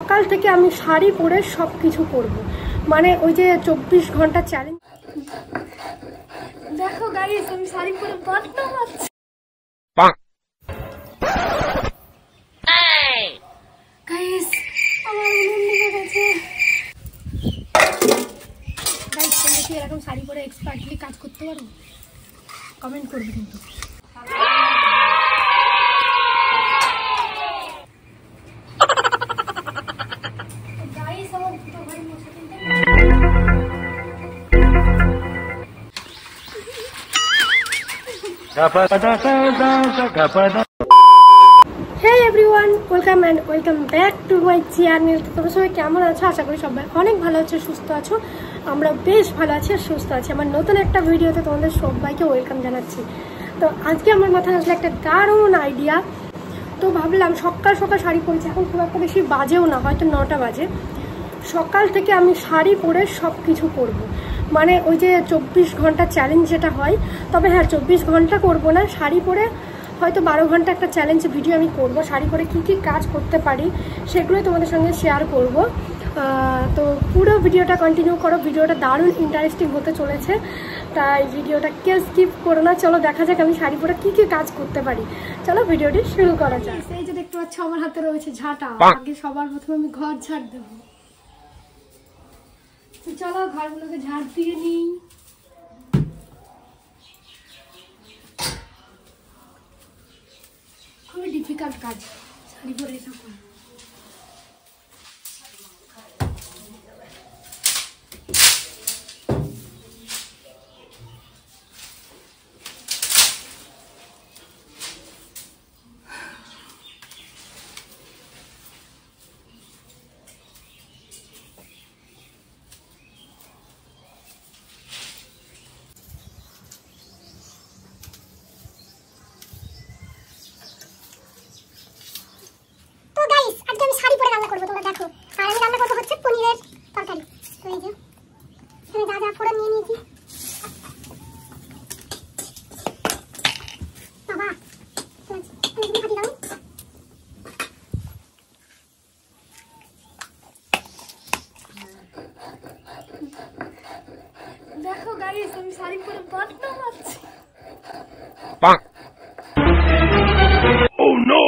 সকাল থেকে আমি শাড়ি পরে সব কিছু করব, মানে ওই যে 24 ঘন্টা চ্যালেঞ্জ। দেখো গাইস, আমি শাড়ি পরে বাটনা মারছি। গাইস আমার উনুন নিভে গেছে। গাইস তোমরা কি এরকম শাড়ি পরে এক্সপার্টলি কাজ করতে পারো? কমেন্ট করবে কিন্তু। গাইস আমার দুটো ঘরে মোছা কিনতে। Hey everyone, welcome and welcome back to my channel. তোমরা সবাই কেমন আছো? আশা করি সবাই অনেক ভালো আছো, সুস্থ আছো। আমরা বেশ ভালো আছি আর সুস্থ আছি। আমার নতুন একটা ভিডিওতে তোমাদের সবাইকে ওয়েলকাম জানাচ্ছি। তো আজকে আমার মাথায় আসলে একটা দারুণ আইডিয়া। তো ভাবলাম সকাল সকাল শাড়ি পরেছি, এখন খুব একটা বেশি বাজেও না, হয়তো 9টা বাজে। সকাল থেকে আমি শাড়ি পরে সব কিছু করব, মানে ওই যে 24 ঘন্টা চ্যালেঞ্জ যেটা হয়। তবে হ্যাঁ, 24 ঘন্টা করবো না, শাড়ি পরে হয়তো 12 ঘন্টা একটা চ্যালেঞ্জ ভিডিও আমি করব। শাড়ি পরে কী কী কাজ করতে পারি সেগুলোই তোমাদের সঙ্গে শেয়ার করব। তো পুরো ভিডিওটা কন্টিনিউ করো, ভিডিওটা দারুণ ইন্টারেস্টিং হতে চলেছে, তাই ভিডিওটা কেউ স্কিপ করো না। চলো দেখা যাক আমি শাড়ি পরে কী কী কাজ করতে পারি। চলো ভিডিওটি শুরু করা যাক। এই যে দেখতে পাচ্ছ আমার হাতে রয়েছে ঝাঁটা। আগে সবার প্রথমে আমি ঘর ঝাড় দেবো। চলো ঘরগুলোকে ঝাড় দিয়ে নিই। খুবই ডিফিকাল্ট কাজ শাড়ি পরে এসব করা। দেখো গাইস, আমি শাড়ি পরে বাটনা মারছি। Oh no!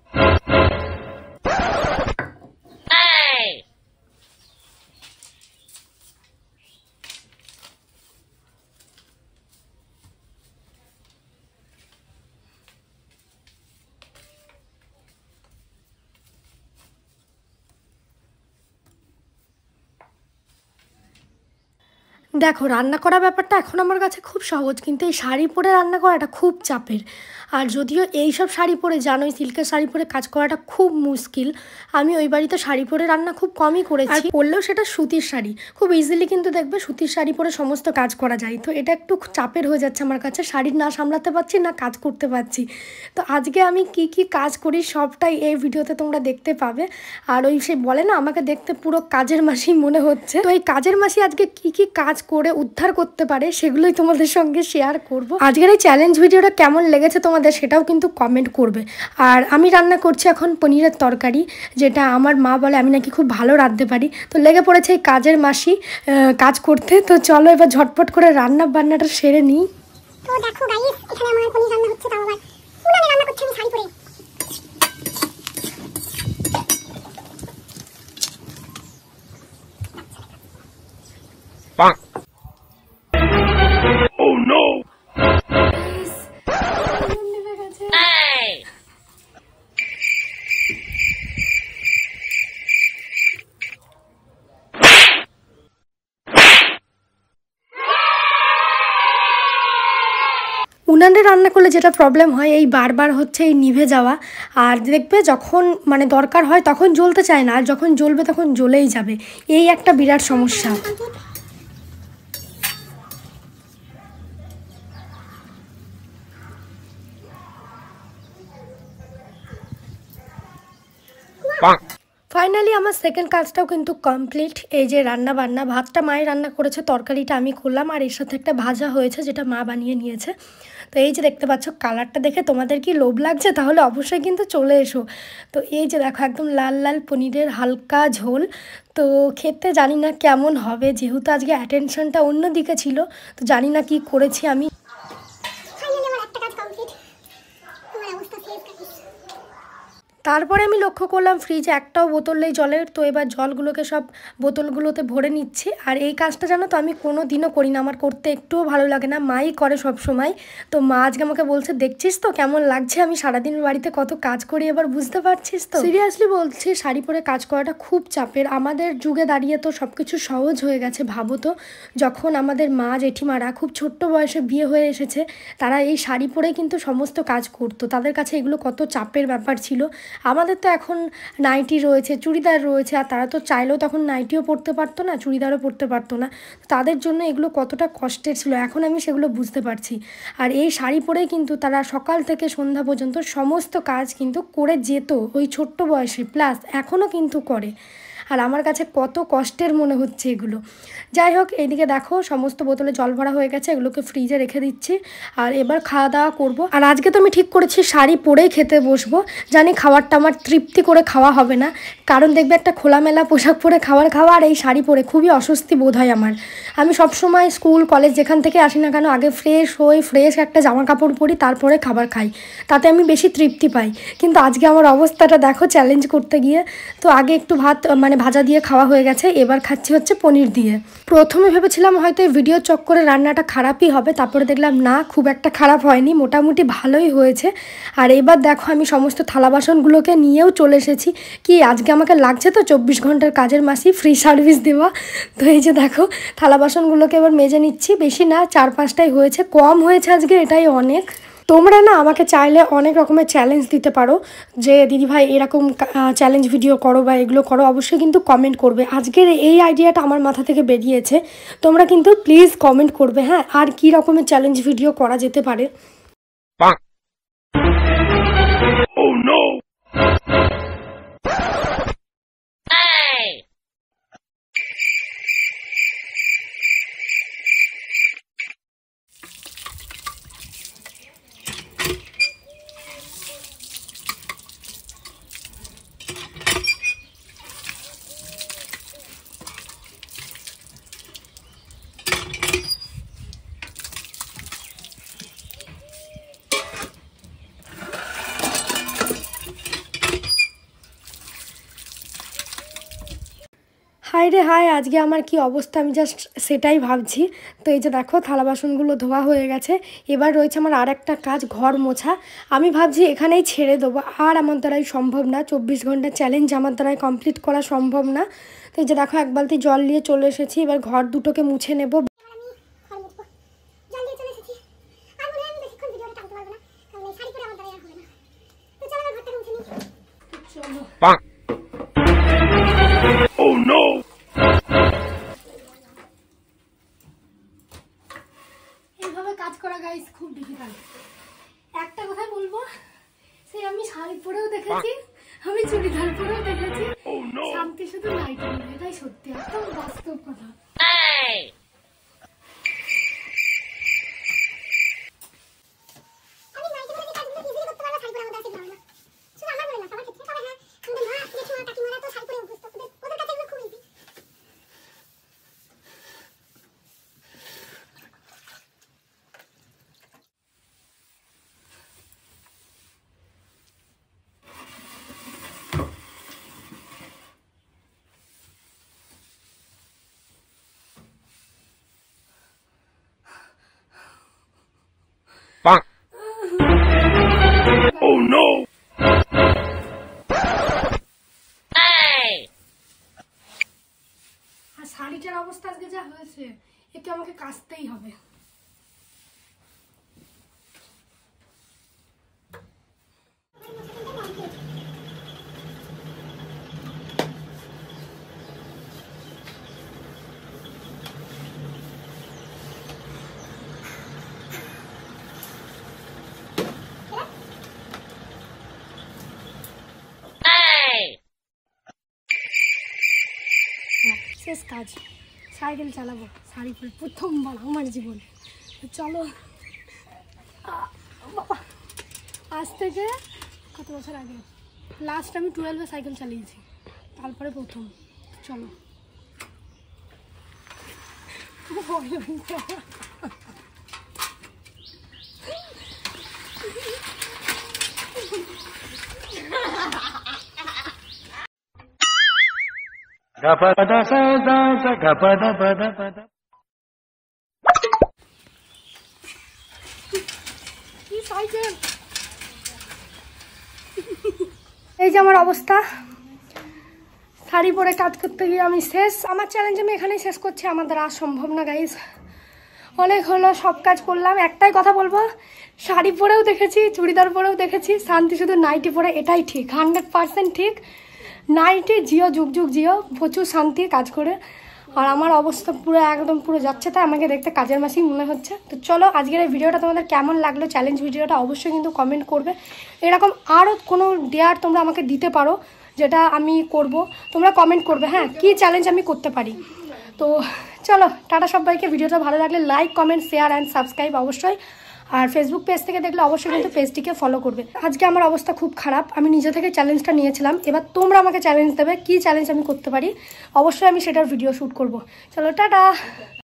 দেখো রান্না করা ব্যাপারটা এখন আমার কাছে খুব সহজ, কিন্তু এই শাড়ি পরে রান্না করাটা খুব চাপের। আর যদিও এইসব শাড়ি পরে, জানোই সিল্কের শাড়ি পরে কাজ করাটা খুব মুশকিল। আমি ওই বাড়িতে শাড়ি পরে রান্না খুব কমই করেছি, পরলেও সেটা সুতির শাড়ি। খুব ইজিলি কিন্তু দেখবে সুতির শাড়ি পরে সমস্ত কাজ করা যায়। তো এটা একটু চাপের হয়ে যাচ্ছে আমার কাছে, শাড়ি না সামলাতে পারছি না কাজ করতে পারছি। তো আজকে আমি কি কি কাজ করি সবটাই এই ভিডিওতে তোমরা দেখতে পাবে। আর ওই সে বলে না, আমাকে দেখতে পুরো কাজের মাসি মনে হচ্ছে। তো এই কাজের মাসি আজকে কি কি কাজ করে উদ্ধার করতে পারে সেগুলোই তোমাদের সঙ্গে শেয়ার করব। আজকের এই চ্যালেঞ্জ ভিডিওটা কেমন লেগেছে তোমাদের সেটাও কিন্তু কমেন্ট করবে। আর আমি রান্না করছি এখন পনিরের তরকারি, যেটা আমার মা বলে আমি নাকি খুব ভালো রাঁধতে পারি। তো লেগে পড়েছে এই কাজের মাসি কাজ করতে। তো চলো এবার ঝটপট করে রান্না বান্নাটা সেরে নিই। তো দেখো গাইস, এখানে আমার পনির রান্না হচ্ছে, তাও আবার উনানে রান্না করছি আমি শাড়ি পরে। Oh no! উনানে রান্না করলে যেটা প্রবলেম হয়, এই বারবার হচ্ছে এই নিভে যাওয়া। আর দেখবে যখন মানে দরকার হয় তখন জ্বলতে চায় না, আর যখন জ্বলবে তখন জ্বলেই যাবে। এই একটা বিরাট সমস্যা। ফাইনালি আমার সেকেন্ড কাজটাও কিন্তু কমপ্লিট। এই যে রান্না বান্না, ভাতটা মায়ের রান্না করেছে, তরকারিটা আমি করলাম, আর এর সাথে একটা ভাজা হয়েছে যেটা মা বানিয়ে নিয়েছে। তো এই যে দেখতে পাচ্ছ কালারটা দেখে তোমাদের কি লোভ লাগছে? তাহলে অবশ্যই কিন্তু চলে এসো। তো এই যে দেখো একদম লাল লাল পনিরের হালকা ঝোল। তো খেতে জানি না কেমন হবে, যেহেতু আজকে অ্যাটেনশনটা অন্য দিকে ছিল, তো জানি না কি করেছি আমি। ফাইনালি আমার একটা কাজ কমপ্লিট। আমার অবস্থা শেষ গাইস। তারপরে আমি লক্ষ্য করলাম ফ্রিজে একটাও বোতল নেই জলের। তো এবার জলগুলোকে সব বোতলগুলোতে ভরে নিচ্ছি। আর এই কাজটা জানো তো আমি কোনো দিনও করি না, আমার করতে একটুও ভালো লাগে না, মাই করে সব সময়। তো মা আজকে আমাকে বলছে, দেখছিস তো কেমন লাগছে আমি সারাদিন বাড়িতে কত কাজ করি, এবার বুঝতে পারছিস তো। সিরিয়াসলি বলছি, শাড়ি পরে কাজ করাটা খুব চাপের। আমাদের যুগে দাঁড়িয়ে তো সব কিছু সহজ হয়ে গেছে। ভাবো তো, যখন আমাদের মা জেঠিমারা খুব ছোট্ট বয়সে বিয়ে হয়ে এসেছে, তারা এই শাড়ি পরে কিন্তু সমস্ত কাজ করতো। তাদের কাছে এগুলো কত চাপের ব্যাপার ছিল। আমাদের তো এখন নাইটি রয়েছে, চুড়িদার রয়েছে, আর তারা তো চাইলেও তখন নাইটিও পরতে পারতো না, চুড়িদারও পরতে পারতো না। তাদের জন্য এগুলো কতটা কষ্টের ছিল এখন আমি সেগুলো বুঝতে পারছি। আর এই শাড়ি পরেই কিন্তু তারা সকাল থেকে সন্ধ্যা পর্যন্ত সমস্ত কাজ কিন্তু করে যেত ওই ছোট্ট বয়সে, প্লাস এখনও কিন্তু করে। আর আমার কাছে কত কষ্টের মনে হচ্ছে এগুলো। যাই হোক, এইদিকে দেখো সমস্ত বোতলে জল ভরা হয়ে গেছে, এগুলোকে ফ্রিজে রেখে দিচ্ছি। আর এবার খাওয়া দাওয়া করবো। আর আজকে তো আমি ঠিক করেছি শাড়ি পরেই খেতে বসবো। জানি খাবারটা আমার তৃপ্তি করে খাওয়া হবে না, কারণ দেখবে একটা খোলামেলা পোশাক পরে খাওয়া আর এই শাড়ি পরে খুবই অস্বস্তি বোধ হয় আমার। আমি সবসময় স্কুল কলেজ যেখান থেকে আসি না কেন আগে ফ্রেশ হই, ফ্রেশ একটা জামা কাপড় পরি, তারপরে খাবার খাই, তাতে আমি বেশি তৃপ্তি পাই। কিন্তু আজকে আমার অবস্থাটা দেখো চ্যালেঞ্জ করতে গিয়ে। তো আগে একটু ভাত ভাজা দিয়ে খাওয়া হয়ে গেছে, এবার খাচ্ছি হচ্ছে পনির দিয়ে। প্রথমে ভেবেছিলাম হয়তো এই ভিডিও চক্করে রান্নাটা খারাপই হবে, তারপরে দেখলাম না, খুব একটা খারাপ হয়নি, মোটামুটি ভালোই হয়েছে। আর এবার দেখো আমি সমস্ত থালা বাসনগুলোকে নিয়েও চলে এসেছি। কি আজকে আমাকে লাগছে তো 24 ঘন্টার কাজের মাসি, ফ্রি সার্ভিস দেওয়া। তো এই যে দেখো থালা বাসনগুলোকে এবার মেজে নিচ্ছি। বেশি না, 4-5টাই হয়েছে, কম হয়েছে আজকে, এটাই অনেক। তোমরা না আমাকে চাইলে অনেক রকমের চ্যালেঞ্জ দিতে পারো, যে দিদিভাই এরকম চ্যালেঞ্জ ভিডিও করো বা এগুলো করো, অবশ্যই কিন্তু কমেন্ট করবে। আজকের এই আইডিয়াটা আমার মাথা থেকে বেরিয়েছে, তোমরা কিন্তু প্লিজ কমেন্ট করবে। হ্যাঁ, আর কী রকমের চ্যালেঞ্জ ভিডিও করা যেতে পারে। Oh no! হাই রে হাই, আজকে আমার কি অবস্থা আমি জাস্ট সেটাই ভাবছি। তো এই যে দেখো থালা বাসনগুলো ধোয়া হয়ে গেছে, এবার রয়েছে আমার আর একটা কাজ, ঘর মোছা। আমি ভাবছি এখানেই ছেড়ে দেবো, আর আমার দ্বারাই সম্ভব না, 24 ঘন্টার চ্যালেঞ্জ আমার দ্বারাই কমপ্লিট করা সম্ভব না। তো এই যে দেখো এক বালতি জল নিয়ে চলে এসেছি, এবার ঘর দুটোকে মুছে নেব। Oh no! এইভাবে কাজ করা গাইস খুব ডিফিকাল্ট। একটা কথা বলবো, সেই আমি শাড়ি পরেও দেখেছি, আমি চুড়িদার পরেও দেখেছি, শান্তি শুধু লাইট পরে, এটাই সত্যি, একদম বাস্তব কথা। Oh no! আর শাড়িটার অবস্থা আজকে যা হয়েছে, একে আমাকে কাচতেই হবে। শেষ কাজ, সাইকেল চালাবো শাড়ি পরে, প্রথমবার আমার জীবনে। চলো বাবা, আজ থেকে কত বছর আগে লাস্ট আমি 12-এ সাইকেল চালিয়েছি, তারপরে প্রথম। চলো এই যে আমার অবস্থা, শাড়ি পরে কাজ করতে গিয়ে আমি শেষ। আমার চ্যালেঞ্জ আমি এখানেই শেষ করছি, আমার দ্বারা আর সম্ভব না গাইজ। অনেক হলো, সব কাজ করলাম। একটাই কথা বলবো, শাড়ি পরেও দেখেছি, চুড়িদার পরেও দেখেছি, শান্তি শুধু নাইটি পরে, এটাই ঠিক, 100% ঠিক। নাইটি জিও, যুগ যুগ জিও, প্রচুর শান্তি কাজ করে। আর আমার অবস্থা পুরো একদম পুরো যাচ্ছে, তাই আমাকে দেখতে কাজের মাসি মনে হচ্ছে। তো চলো, আজকের এই ভিডিওটা তোমাদের কেমন লাগলো, চ্যালেঞ্জ ভিডিওটা অবশ্যই কিন্তু কমেন্ট করবে। এরকম আরও কোনো ডেয়ার তোমরা আমাকে দিতে পারো, যেটা আমি করব, তোমরা কমেন্ট করবে। হ্যাঁ, কি চ্যালেঞ্জ আমি করতে পারি। তো চলো, টাটা সবাইকে। ভিডিওটা ভালো লাগলে like, comment, share and subscribe অবশ্যই। আর ফেসবুক পেজ থেকে দেখলে অবশ্যই কিন্তু পেজটিকে ফলো করবে। আজকে আমার অবস্থা খুব খারাপ, আমি নিজে থেকে চ্যালেঞ্জটা নিয়েছিলাম। এবার তোমরা আমাকে চ্যালেঞ্জ দেবে, কি চ্যালেঞ্জ আমি করতে পারি, অবশ্যই আমি সেটার ভিডিও শ্যুট করব। চলো টাটা।